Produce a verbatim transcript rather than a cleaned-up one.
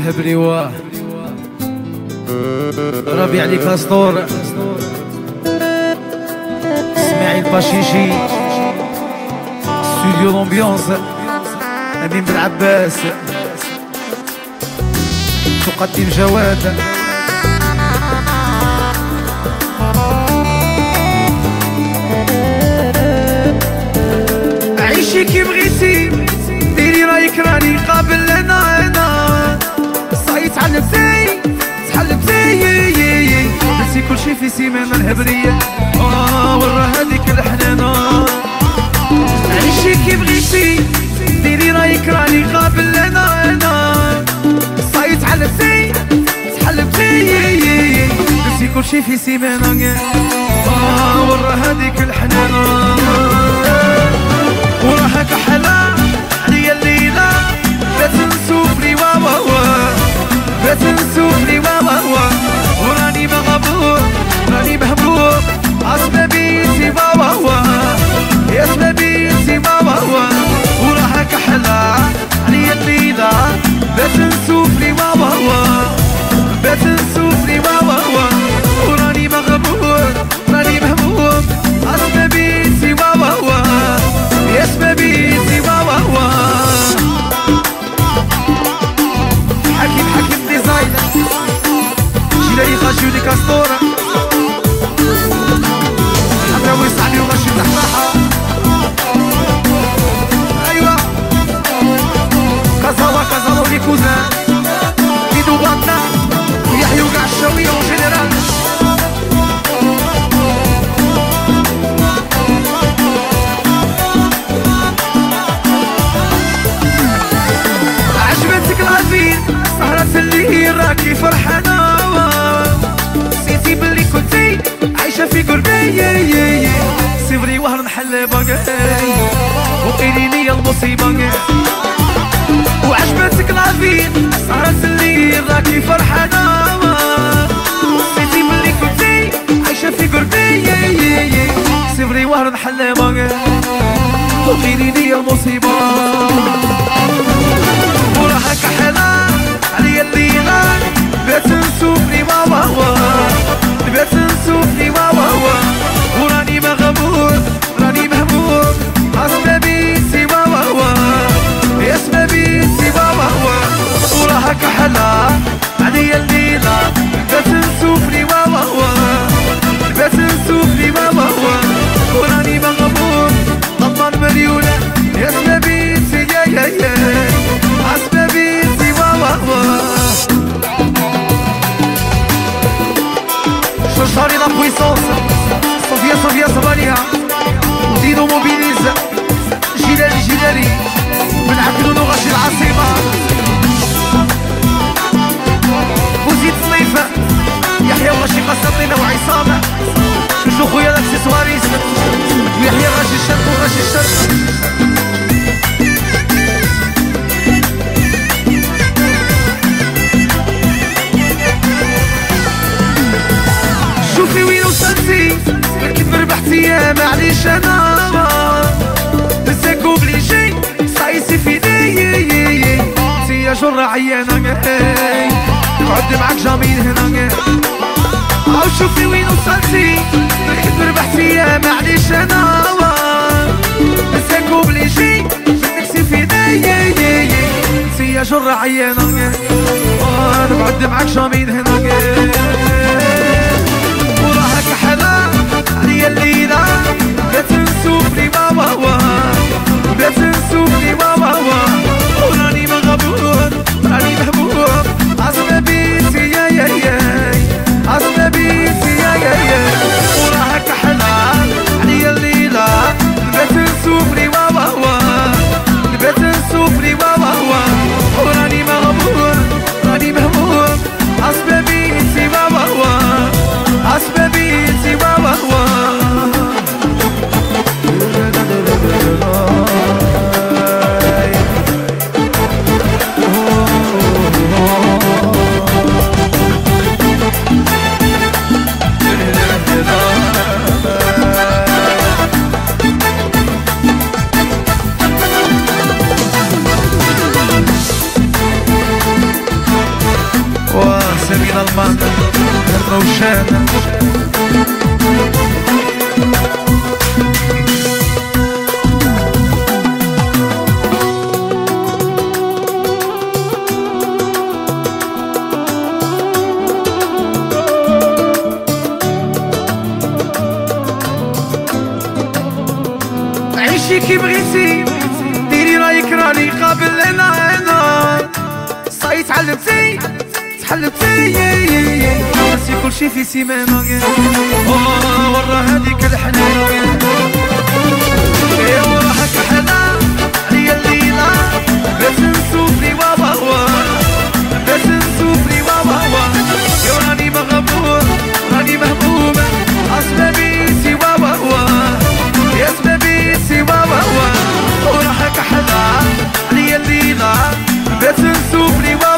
الهبريواه ربيع عليك اسطور اسماعيل باشيشي ستوديو لومبيونس امين بن عباس تقدم جواد عيشي كي بغيتي ديري رايك راني قابل انا انا صايت علمتي تحلمتي نسي كلشي في سيمانه الهبريه اه ورا هذيك الحنانه عيشي كي بغيتي ديري رايك راني قابل انا انا صايت علمتي تحلمتي نسي كلشي في سيمانه اه ورا هذيك الحنانه وراها كحلا عليا الليلة بات نسوفلي واوا وا بات نسوفلي واوا وا وراني مغبور راني مهبوب عصبابيتي واوا وا يا سبابيتي واوا وا وراها كحلا عليا الليلة بات نسوفلي واوا وا بات نسوفلي واوا وا وراني مغبور راني مهبوب عصبابيتي واوا وا يا سبابيتي واوا وا حكيم حكيم ديزاينر جيلاني غاشيوني كاستورة حمراوي صاحبي وغاشي النحراحة أيوا كازاوا كازاوا لي كوزان كيدو باطنا ويحيو كاع الشاوية وجينيرال سهرة اللي راكي فرحانة نسيتي بلي كنتي عايشة في قلبي سيفري وهر نحل باقي وقيلي لي المصيبة وعجبتك العافين سهرة اللي راكي فرحانة نسيتي بلي كنتي عايشة في قلبي سيفري وهر نحل باقي وقيلي لي المصيبة وراها كحلا عليا الليلة بات نسوفني واوا وا بات نسوفني واوا وا وراني مغبور راني مهبوب عصبابيتي واوا وا يا سبابيتي واوا وا وراها كحلا عليا الليلة بات نسوفني واوا وا بات نسوفني واوا وا وراني مغبور ضمان مليونة يا سبابيتي يا يا يا عصبابيتي واوا وا شاري لا بويسونس صوفيا صوفيا صبانيها ودينو موبيليز جيلالي جيلالي من عبدو غاشي العاصمة وزيد صنيفة يحيى غاشي قسطينة وعصامة شوشو خويا الاكسسواريس ويحيى غاشي الشرق وغاشي الشرق شوفي وين وصلتي كيف ربحتي يا معليش انا نساك اوبليجي صايصي في ايدي انتي يا جرة عيانة نقعد معاك جامين هنا او شوفي وين وصلتي كيف ربحتي يا معليش انا نساك اوبليجي نكسي في ايدي انتي يا جرة عيانة نقعد معاك جامين هنا وراها كحلا عليا الليلة بات نسوفلي واوا وا بات نسوفلي واوا وا وراني مغبور راني محبوب عصبابيتي يا يا يا عصبابيتي يا يا يا وراها كحلا عليا الليلة بات نسوفلي واوا وا بات نسوفلي واوا وا وراني مغبور راني محبوب عصبابيتي واوا وا عصبابيتي واوا وا نعيش انا عيشي كي بغيتي ديري رايك راني قابل انا انا صاي تعلمتي تحلمتي ناسي كلشي في سيمانه ورا هذيك الحنانه يا وراها كحله هي الليله باش نسوفلي وابا باش نسوفلي وابا يا راني مغمور راني مهموم اسبابي سوا وهو يا اسبابي سوا وهو وراها كحله هي الليله باش نسوفلي وابا